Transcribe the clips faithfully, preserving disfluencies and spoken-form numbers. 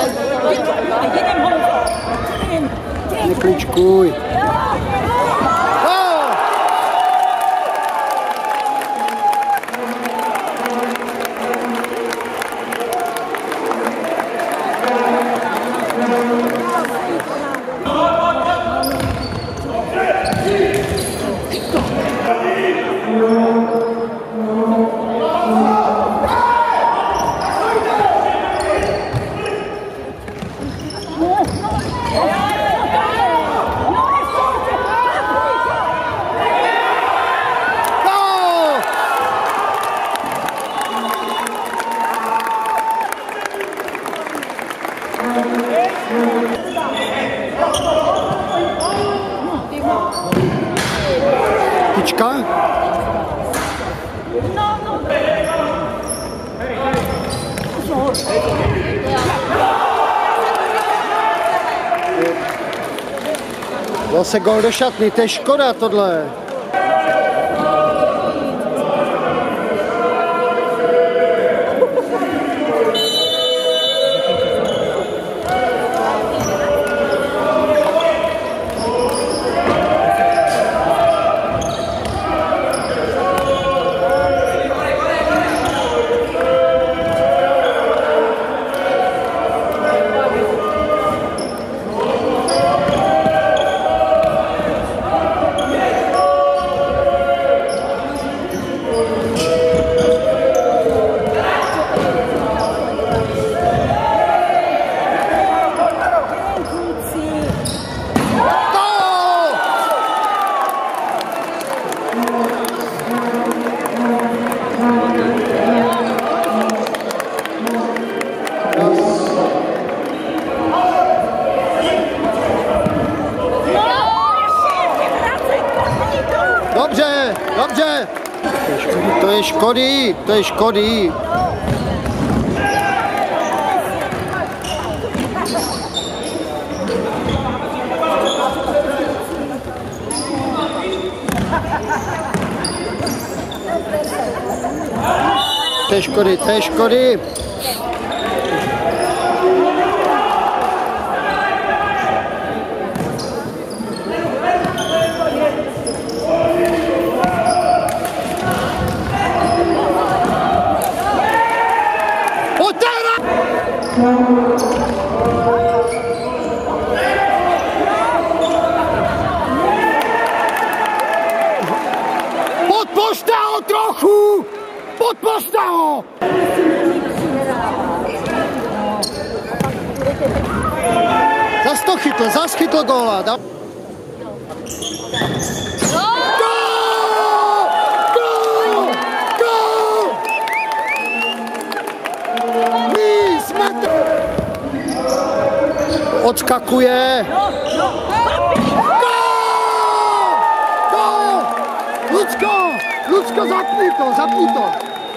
Nekličkuj. Tyčka? Zase gól do šatny, to je škoda tohle. Dobře, dobře. To je škody, to je škody. To je škody, to je škody. Podpořte ho trochu! Podpořte ho! Zas to chytl, zas chytl góla. Da... Odskakuje. Gól! Lucko! Lucko, zapni to, zapni to.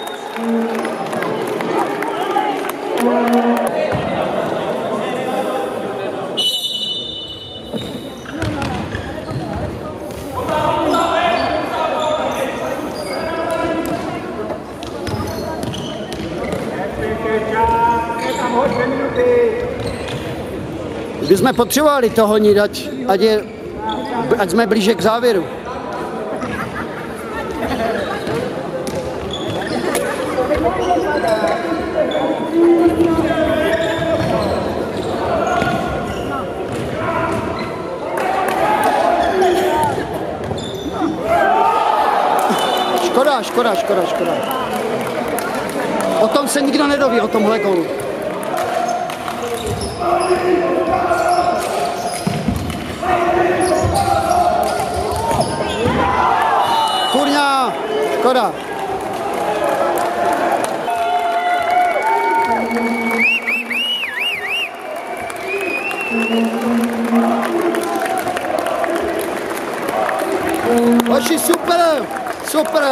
Kdybychom potřebovali to honit, ať, ať, je, ať jsme blíže k závěru. Škoda, škoda, škoda, škoda. O tom se nikdo nedoví, o tomhle gólu. Kurňa, škoda. Hoši, super, super.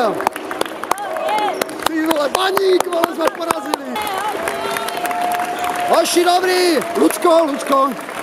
Ty vole, baník, vole, jsme porazili. Hoši, dobrý. Lucko, Lucko.